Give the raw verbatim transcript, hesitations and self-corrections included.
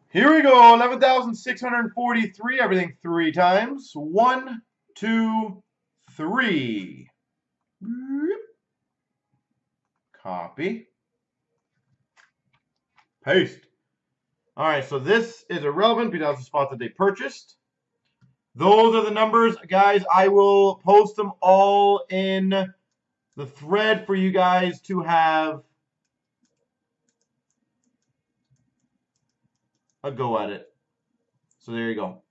Here we go, eleven thousand six hundred forty-three, everything three times. One, two, three. Copy. Paste. All right, so this is irrelevant because that's the spot that they purchased. Those are the numbers, guys. I will post them all in the thread for you guys to have a go at it. So there you go.